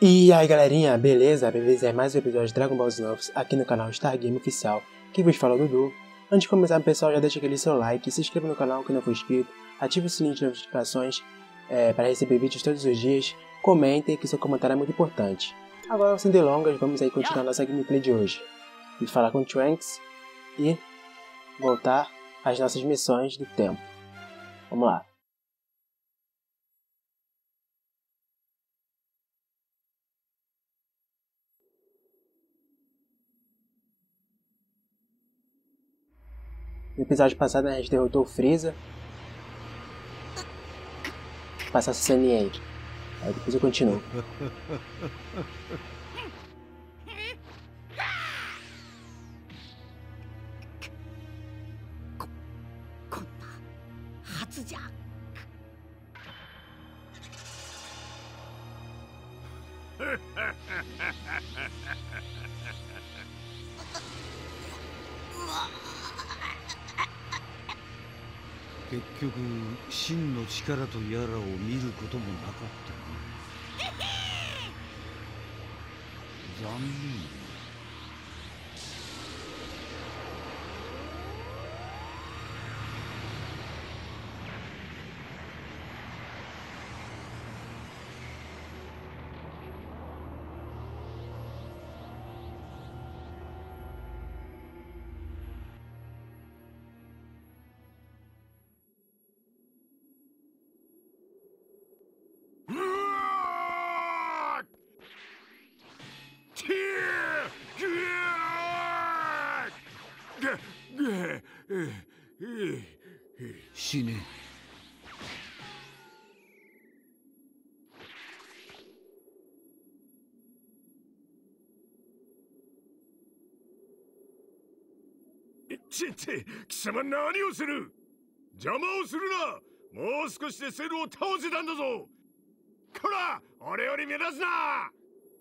E aí galerinha, beleza? Bem-vindos a mais um episódio de Dragon Ball Z novos aqui no canal Star Game Oficial. Quem vos fala é o Dudu. Antes de começar, pessoal, já deixa aquele seu like, se inscreva no canal que não for inscrito, ative o sininho de notificações para receber vídeos todos os dias, comentem que seu comentário é muito importante. Agora, sem delongas, vamos aí continuar nossa gameplay de hoje. E falar com o Trunks e voltar às nossas missões do tempo. Vamos lá. No episódio passado a gente derrotou o Freeza. Vou passar essa ceninha aí. Aí depois eu continuo. Shine. Chichi, 貴様何をする？邪魔をするな。もう少しでセルを倒せたんだぞ。こら、俺より目立つな。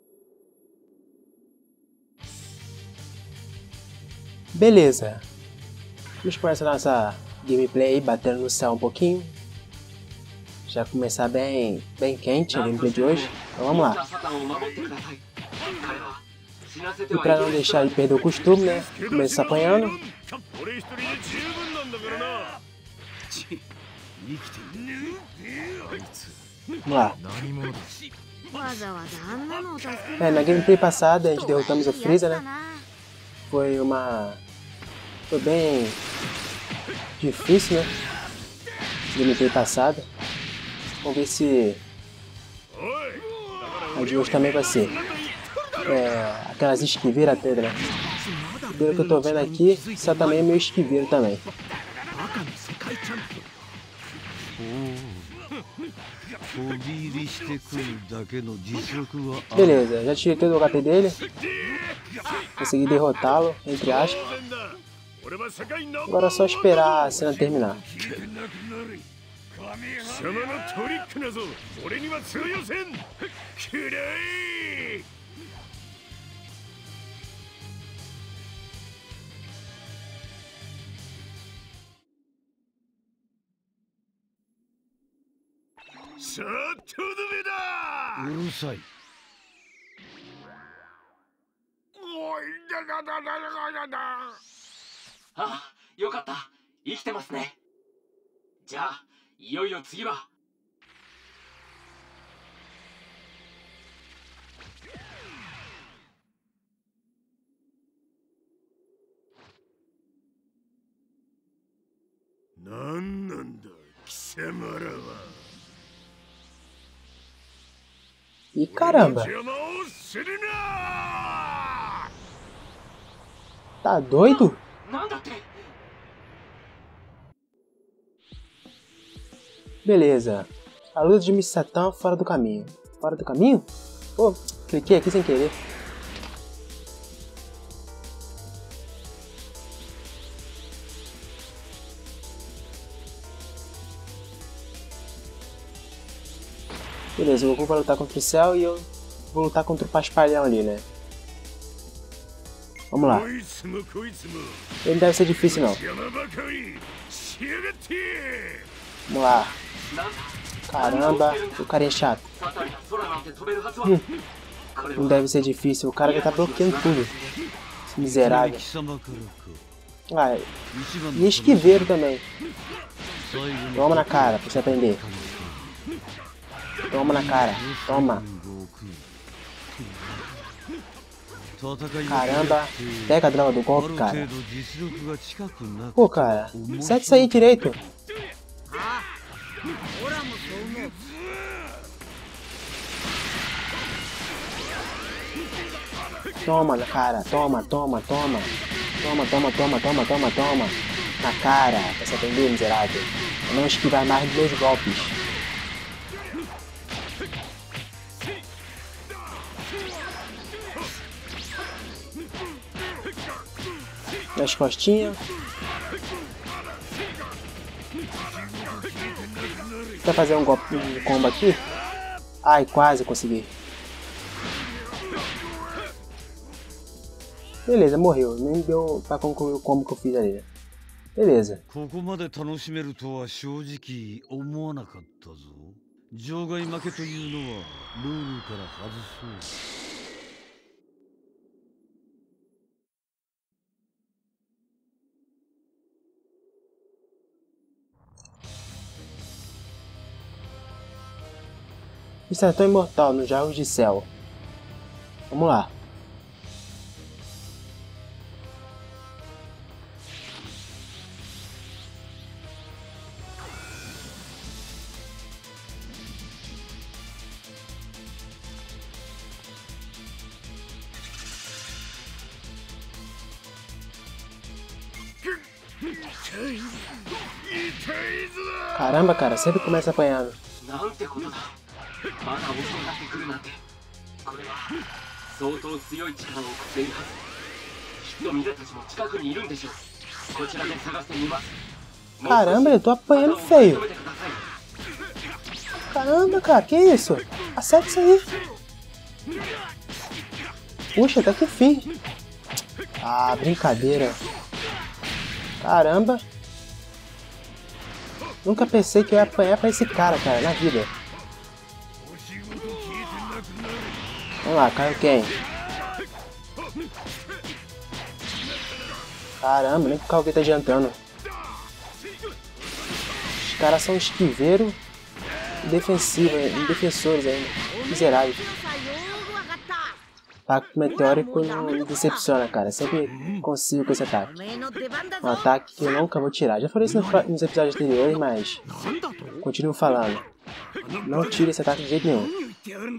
Beleza. Vamos começar nossa gameplay aí, batendo no céu um pouquinho. Já começar bem quente a gameplay de hoje. Então vamos lá. E pra não deixar de perder o costume, né? Começar apanhando. Vamos lá. Na gameplay passada a gente derrotamos o Freeza, né? Foi bem difícil, né? Gameplay passada. Vamos ver se a de hoje também vai ser. Aquelas esquiveiras pedra, né? Pelo que eu tô vendo aqui, essa também é meio esquiveiro também. Beleza, já tirei todo o HP dele. Consegui derrotá-lo, entre aspas. Agora é só esperar a cena terminar. Ah, よかった。生きてますね。じゃあ、いよいよ次は。 なんなんだ、貴様らは。 E caramba! Tá doido? Beleza. A luta de Mr. Satan fora do caminho. Fora do caminho? Pô, cliquei aqui sem querer. Beleza, o Goku vai lutar contra o Cell e eu vou lutar contra o Paspalhão ali, né? Vamos lá. Ele não deve ser difícil, não. Vamos lá. Caramba, o cara é chato. Não deve ser difícil. O cara já tá bloqueando tudo. Esse miserável. Ah, e esquiveiro também. Toma na cara pra você aprender. Toma na cara. Toma. Caramba. Pega a droga do golpe, cara. Pô, cara. Sete isso aí direito. Toma na cara. Toma, toma, toma. Toma, toma, toma, toma, toma, toma. Na cara. Pra você aprender, miserável. Eu não esquivar mais dos meus golpes. Nas costinhas. Quer fazer um golpe, um combo aqui? Ai, quase consegui. Beleza, morreu. Nem deu pra concluir o combo que eu fiz ali, né? Beleza. Insertou imortal nos Jogos de Cell. Vamos lá. Caramba, cara, sempre começa apanhando. Caramba, eu tô apanhando feio. Caramba, cara, que isso? Acerta isso aí. Puxa, até que fim. Ah, brincadeira. Caramba. Nunca pensei que eu ia apanhar pra esse cara, na vida. Vamos lá, caiu quem? Caramba, nem que o Kage tá adiantando. Os caras são esquiveiro e defensores ainda. Miseráveis. Ataque meteórico não me decepciona, cara. Sempre consigo com esse ataque. Um ataque que eu nunca vou tirar. Já falei isso nos episódios anteriores, mas continuo falando. Não tire esse ataque de jeito nenhum.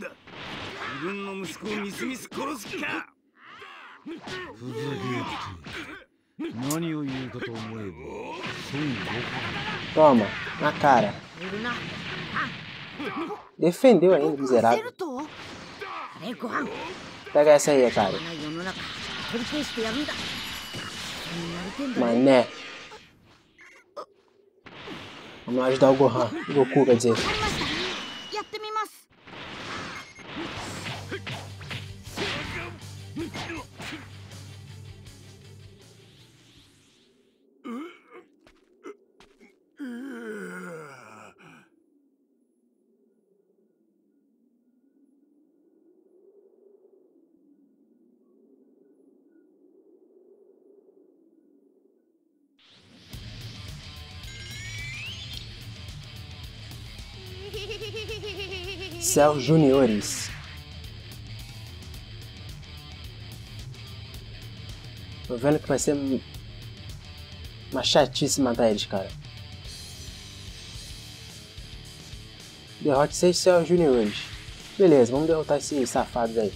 Toma, na cara. Defendeu ainda, miserável. Pega essa aí, cara. Mané. Vamos lá ajudar o Gohan. O Goku, quer dizer. Cell Juniores. Tô vendo que vai ser uma chatice matar eles, cara. Derrote 6 Cell Juniores. Beleza, vamos derrotar esses safados aí.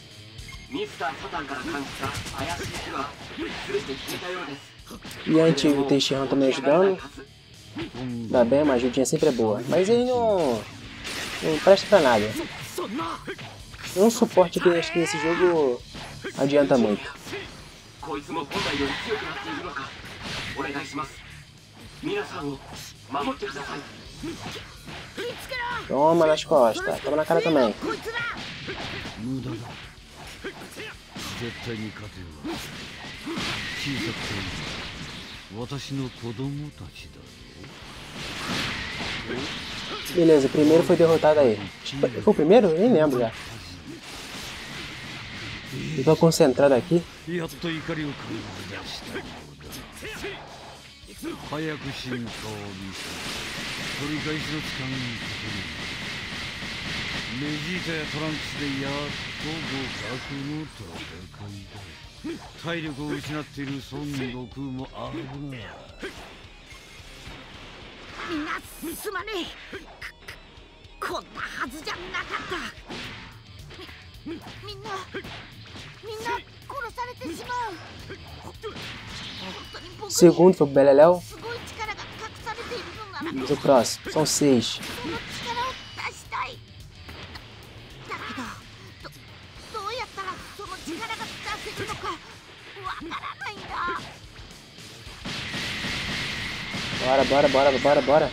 E a antigo Tenshinhan tá me ajudando. Ainda bem, uma ajudinha sempre é boa. Mas ele não presta pra nada. Um suporte que acho que nesse jogo adianta muito. Toma nas costas, toma na cara também. Beleza, o primeiro foi derrotado aí. Foi o primeiro? Eu nem lembro já. Eu tô concentrado aqui. やっと怒りを感じ出したようだ。早く進化を見せ、取り返しのつかんことに。ベジータやトランクスでやっと互角の戦いだ。体力を失っている孫悟空も危ない。 みんなすまねえ。こんなはずじゃなかった。みんな殺されてしまう。本当に僕に Segundo foi o Beleléu. すごい力が隠されているのなら Vamos ao próximo. São 6. その力を出したい。だけどどうやったらその力が出せるのかわからないんだ。 Bora.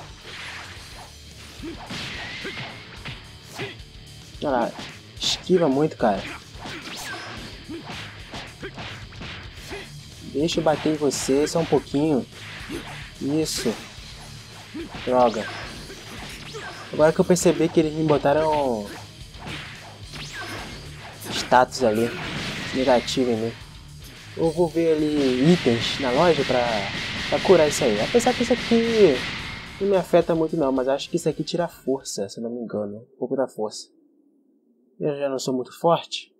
Olha lá. Esquiva muito, cara. Deixa eu bater em você só um pouquinho. Isso. Droga. Agora que eu percebi que eles me botaram status ali. Negativo em mim. Eu vou ver ali itens na loja pra curar isso aí. Apesar que isso aqui não me afeta muito não. Mas acho que isso aqui tira força, se eu não me engano. Um pouco da força. Eu já não sou muito forte.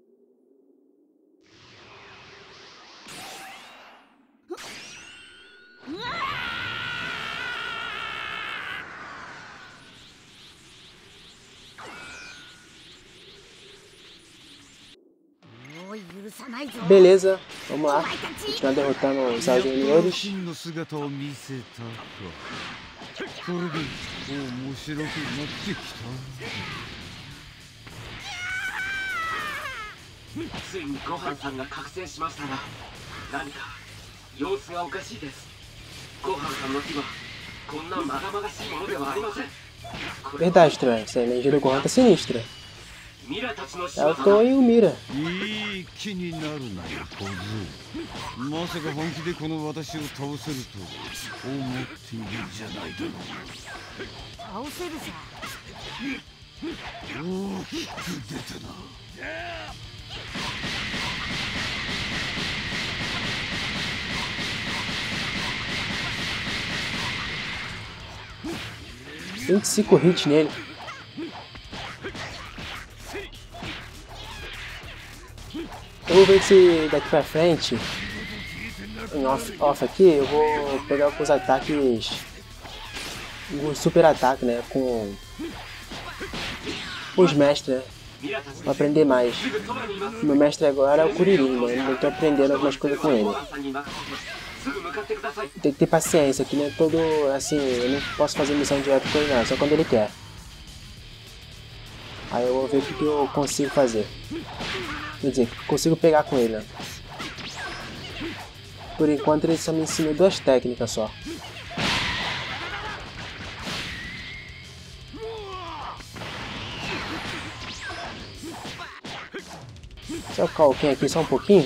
Beleza, vamos lá. Continuar derrotando os inimigos. ついにごはんさんが覚醒しましたが、何か様子がおかしいです。ごはんさんの牙はこんなまがまがしいものではありません。 Verdade, Tran. Essa energia do Gohan tá sinistra. ミラたちの É o Toy e o Mira. いい気になるなよ、小僧。まさか本気でこの私を倒せると思っているんじゃないだろう。 倒せるさ。 大きく出たな。 25 hits nele. Eu vou ver se daqui pra frente, em off aqui, eu vou pegar alguns ataques, um super ataque, né, com os mestres, né, pra aprender mais. Meu mestre agora é o Kuririn, mano, eu tô aprendendo algumas coisas com ele. Tem que ter paciência, que nem é todo, assim, eu não posso fazer missão direto com ele não, só quando ele quer. Aí eu vou ver o que eu consigo fazer. Quer dizer, consigo pegar com ele, né? Por enquanto ele só me ensinou 2 técnicas só. Só calquinho aqui só um pouquinho.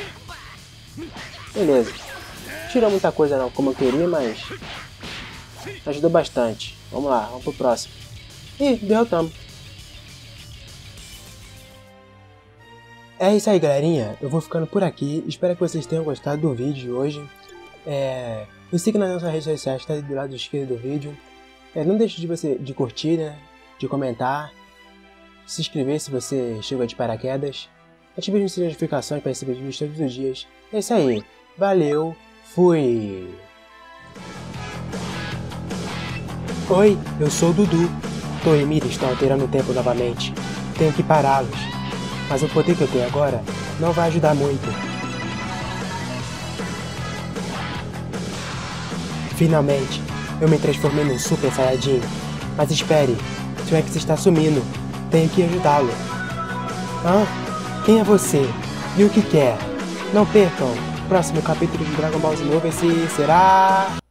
Beleza. Não tirou muita coisa não, como eu queria, mas ajudou bastante. Vamos lá, vamos pro próximo. Ih, derrotamos. É isso aí, galerinha. Eu vou ficando por aqui. Espero que vocês tenham gostado do vídeo de hoje. Me siga nas nossas redes sociais, está do lado esquerdo do vídeo. Não deixe de curtir, né? De comentar. Se inscrever se você chegou de paraquedas. Ative as notificações para receber vídeos todos os dias. É isso aí. Valeu. Fui. Oi, eu sou o Dudu. Toy e Mira estão alterando o tempo novamente. Tenho que pará-los. Mas o poder que eu tenho agora não vai ajudar muito. Finalmente, eu me transformei num Super Saiyajin. Mas espere, Trunks está sumindo. Tenho que ajudá-lo. Hã? Quem é você? E o que quer? Não percam! Próximo capítulo de Dragon Ball Z novo, esse será...